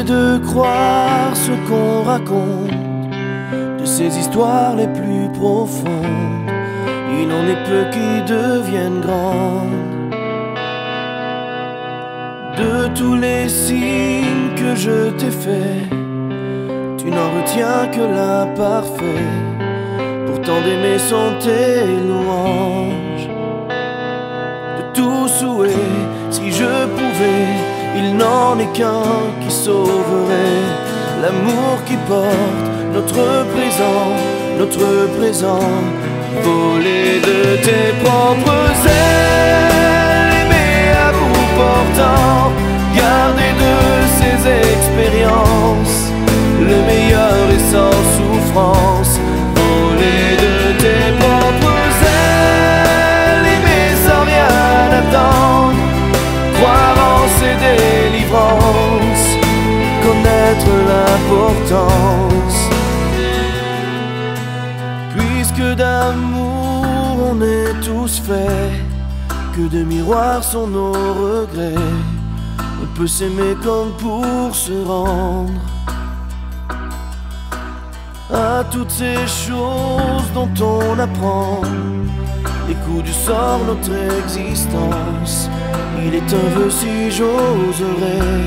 Arrêtez de croire ce qu'on raconte, de ces histoires les plus profondes. Il en est peu qui deviennent grandes. De tous les signes que je t'ai faits, tu n'en retiens que l'imparfait. Pourtant d'aimer sont tes louanges. De tout souhait, si je pouvais, il n'en est qu'un qui sauverait l'amour qui porte notre présent. Voler de tes propres ailes, aimer à bout portant, garder de ces expériences le meilleur et sans souffrance. Voler de tes propres ailes, aimer sans rien attendre, croire en ses délivrances, connaître l'importance. Puisque d'amour on est tous faits, que de miroirs sont nos regrets, on peut s'aimer comme pour se rendre à toutes ces choses dont on apprend les coups du sort, notre existence. Il est un vœu si j'oserais,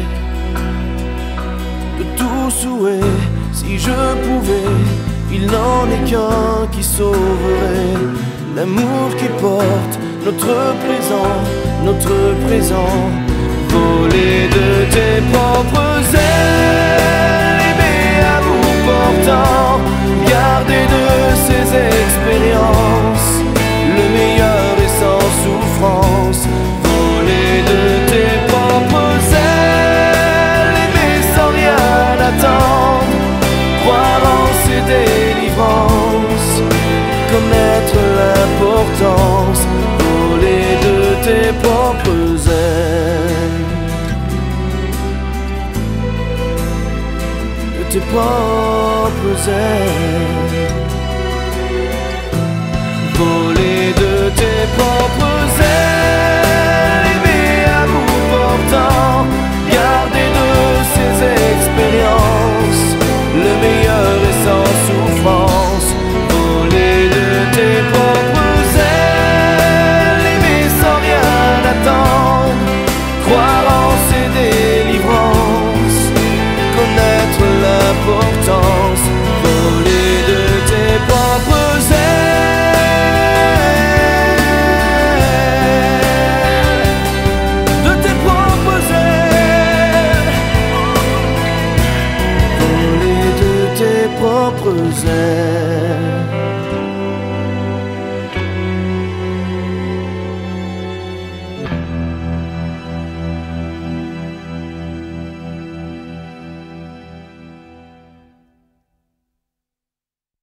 de tout souhait, si je pouvais, il n'en est qu'un qui sauverait l'amour qui porte notre présent. Voler de tes propres ailes, aimer à bout portant, garder de ces expériences le meilleur et sans souffrance. Voler de tes propres ailes, aimer sans rien attendre, croire en ses délivrances, connaître l'importance. Voler de tes propres ailes, de tes propres ailes. Voler de tes propres ailes, aimer à bout portant, garder de ces expériences le meilleur et sans souffrance. Voler de tes propres ailes, aimer sans rien attendre, croire en ses délivrances, connaître l'importance. Voler de tes propres ailes, de tes propres ailes. Voler de tes propres ailes.